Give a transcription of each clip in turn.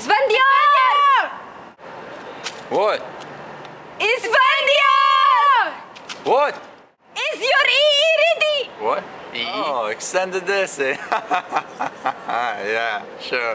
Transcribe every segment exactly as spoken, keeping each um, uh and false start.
Isfandiar! What? Isfandiar! What? Is your E E ready? What? Oh, extended essay. Yeah, sure.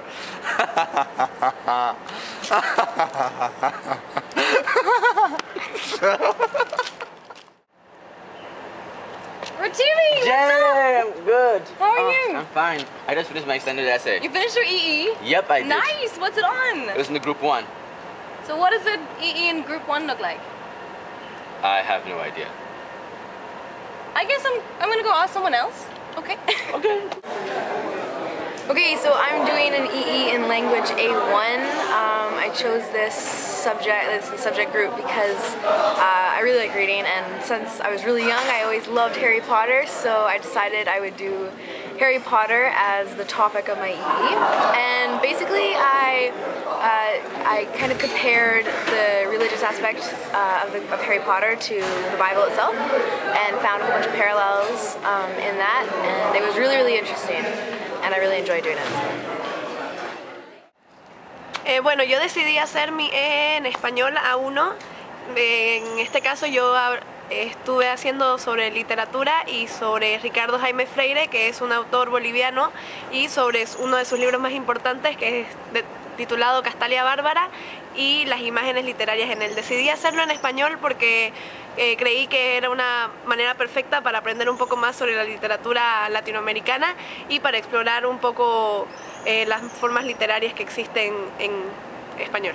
Rotimi! Yeah, good. How are Oh, you? I'm fine. I just finished my extended essay. You finished your E E? Yep, I did. Nice! What's it on? It was in the group one. So what does the E E in group one look like? I have no idea. I guess I'm I'm gonna go ask someone else. Okay. Okay. Okay, so I'm doing an E E in language A one. Um, I chose this subject, this subject group because uh, I really like reading, and since I was really young, I always loved Harry Potter, so I decided I would do Harry Potter as the topic of my E E. And basically, I uh, I kind of compared the religious aspect uh, of, the, of Harry Potter to the Bible itself, and found a whole bunch of parallels um, in that, and it was really, really interesting. And I really enjoy doing it. Eh, bueno, yo decidí hacer mi E en español A uno. En este caso yo estuve haciendo sobre literatura y sobre Ricardo Jaime Freire, que es un autor boliviano, y sobre uno de sus libros más importantes, que es de, titulado Castalia Bárbara, y las imágenes literarias en él. Decidí hacerlo en español porque eh, creí que era una manera perfecta para aprender un poco más sobre la literatura latinoamericana y para explorar un poco eh, las formas literarias que existen en español.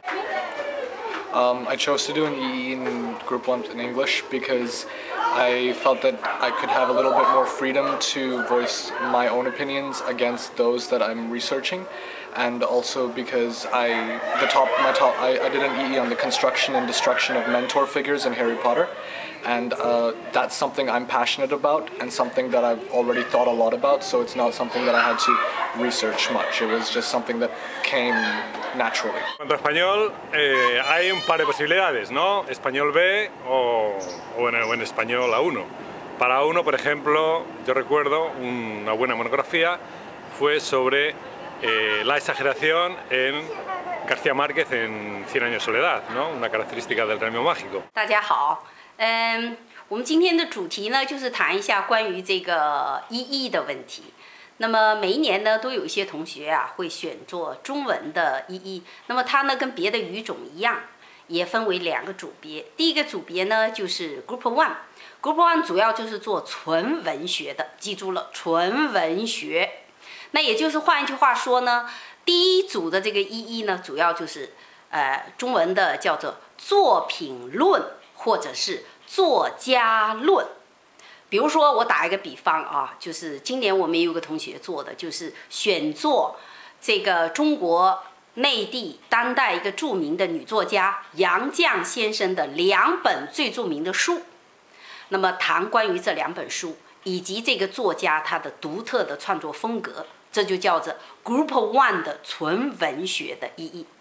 Um, I chose to do an E E in Group one in English because I felt that I could have a little bit more freedom to voice my own opinions against those that I'm researching, and also because I the top my top I, I did an E E on the construction and destruction of mentor figures in Harry Potter, and uh, that's something I'm passionate about and something that I've already thought a lot about, so it's not something that I had to research much. It was just something that came naturally. En cuanto a español, eh, hay un par de posibilidades, ¿no? Español B o, o, en, o en español A uno. Para A uno, por ejemplo, yo recuerdo una buena monografía fue sobre eh, la exageración en García Márquez en Cien años de soledad, ¿no? Una característica del reino mágico. 大家好，嗯，我们今天的主题呢，就是谈一下关于这个一译的问题。那么每一年呢，都有一些同学啊会选做中文的一译。那么它呢，跟别的语种一样，也分为两个组别。第一个组别呢，就是 Group One。Group One 主要就是做纯文学的，记住了，纯文学。那也就是换一句话说呢，第一组的这个一译呢，主要就是呃中文的叫做作品论或者是作家论。比如说，我打一个比方啊，就是今年我们有个同学做的，就是选做这个中国内地当代一个著名的女作家杨绛先生的两本最著名的书。那么谈关于这两本书以及这个作家他的独特的创作风格，这就叫做 Group One 的纯文学的意义。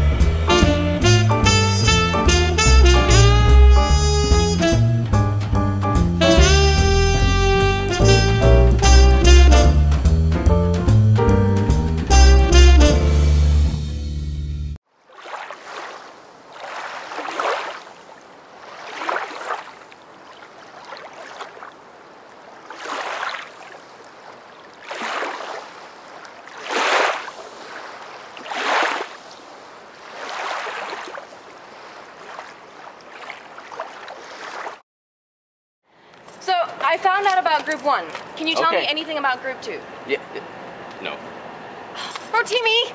So I found out about group one. Can you tell Okay. me anything about group two? Yeah. No. Rotimi!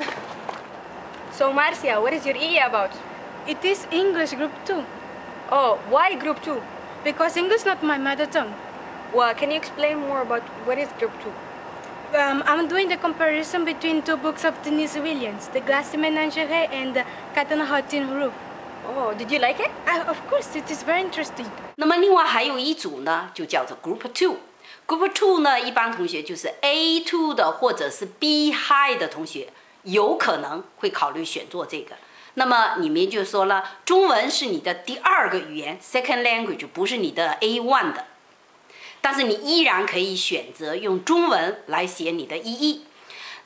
So Marcia, what is your E E about? It is English Group two. Oh, why Group two? Because English is not my mother tongue. Well, can you explain more about what is Group two? Um, I'm doing the comparison between two books of Denise Williams, The Glassy Menagerie and The Cat on a Hot Tin Roof. Oh, did you like it? Uh, of course, it is very interesting. 那么另外还有一组呢，就叫做 Group Two。Group Two 呢，一般同学就是 A two 的或者是 B High 的同学，有可能会考虑选做这个。那么里面就说了，中文是你的第二个语言 ，Second Language 不是你的 A one 的，但是你依然可以选择用中文来写你的一译。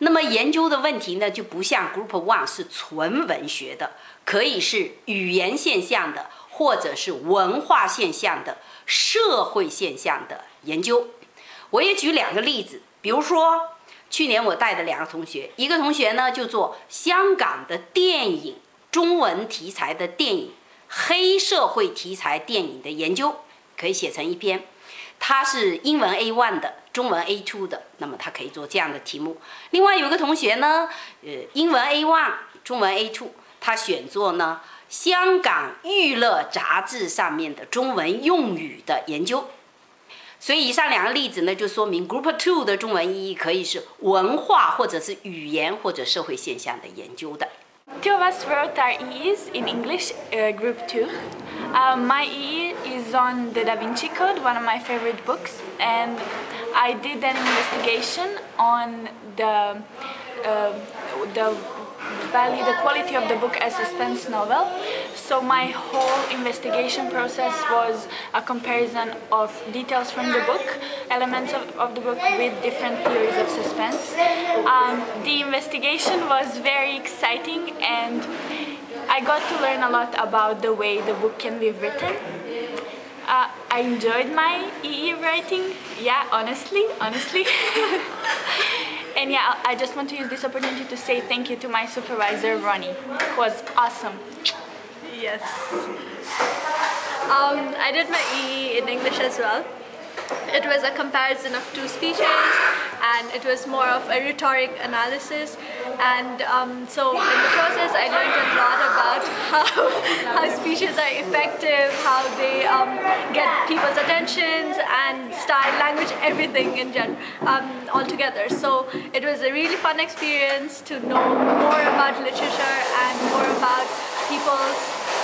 那么研究的问题呢，就不像 Group One 是纯文学的，可以是语言现象的，或者是文化现象的、社会现象的研究。我也举两个例子，比如说去年我带的两个同学，一个同学呢就做香港的电影，中文题材的电影，黑社会题材电影的研究，可以写成一篇。他是英文 A 一 的，中文 A 二 的，那么他可以做这样的题目。另外有一个同学呢，呃，英文 A 一，中文 A 二，他选做呢香港娱乐杂志上面的中文用语的研究。所以以上两个例子呢，就说明 Group Two 的中文意义可以是文化或者是语言或者社会现象的研究的。 Two of us wrote our E Es in English, uh, Group two. Uh, my E E is on the Da Vinci Code, one of my favorite books, and I did an investigation on the uh, the value, the quality of the book as a suspense novel. So my whole investigation process was a comparison of details from the book, elements of, of the book with different theories of suspense. Um, the investigation was very exciting, and I got to learn a lot about the way the book can be written. Uh, I enjoyed my E E writing, yeah, honestly, honestly. And yeah, I just want to use this opportunity to say thank you to my supervisor, Ronnie, who was awesome. Yes. Um, I did my E E in English as well. It was a comparison of two speeches, and it was more of a rhetoric analysis. And um, so in the process, I learned a lot about how, how speeches are effective, how they um, get people's attentions, and style, language, everything in general, um, all together. So it was a really fun experience to know more about literature and more about people's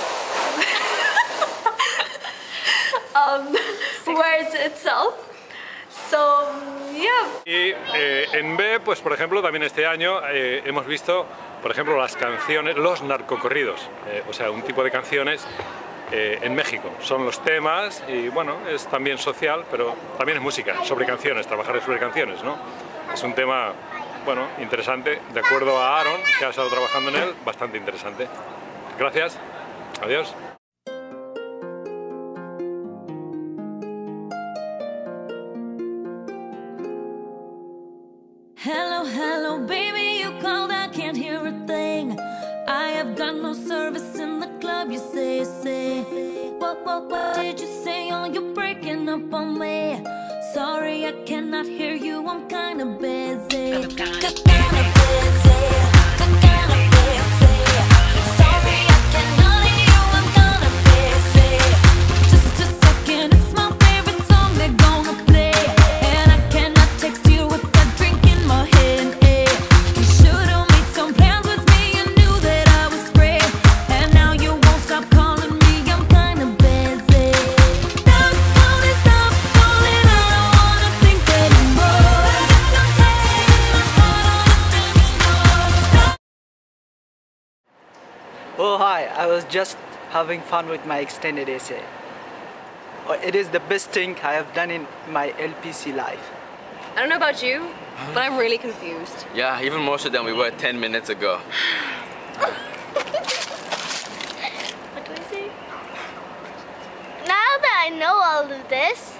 um, words itself. So, yeah. Y eh, en B, pues por ejemplo, también este año eh, hemos visto, por ejemplo, las canciones, los narcocorridos, eh, o sea, un tipo de canciones eh, en México. Son los temas y bueno, es también social, pero también es música, sobre canciones, trabajar sobre canciones, ¿no? Es un tema, bueno, interesante, de acuerdo a Aaron, que ha estado trabajando en él, bastante interesante. Gracias, adiós. Hello, hello, baby, you called, I can't hear a thing. I have got no service in the club, you say, say. What, what, what did you say? Oh, you're breaking up on me. Sorry, I cannot hear you, I'm kinda busy. Kinda busy, kinda busy. Sorry, I cannot hear you, I'm kinda busy. Just a second, it's my favorite song they're gonna play. And I cannot text you with that drink in my hand, eh. You should've made some plans with me, you knew that I was free. And now you won't stop calling me, I'm kinda busy. Don't call me, stop calling, I don't wanna think anymore. Oh hi, I was just having fun with my extended essay. Oh, it is the best thing I have done in my L P C life. I don't know about you, but I'm really confused. Yeah, even more so than we were ten minutes ago. What do I say? Now that I know all of this,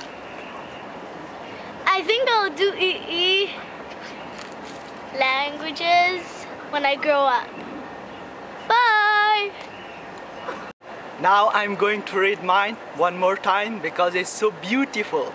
I think I'll do E E languages when I grow up. Bye! Now I'm going to read mine one more time because it's so beautiful.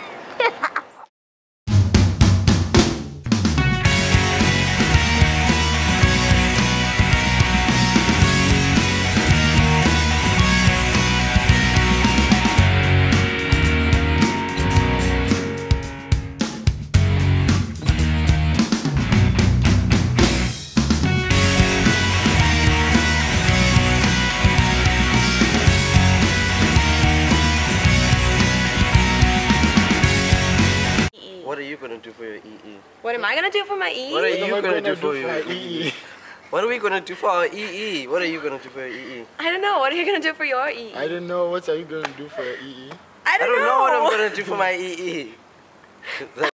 What are you gonna do for your E E? What am I gonna do for my E E? What are you gonna do for your E E? What are we gonna do for our E E? What are you gonna do for your E E? I don't know. What are you gonna do for your E E? I don't know. What are you gonna do for your E E? I don't, I don't know. know what I'm gonna do for my E E.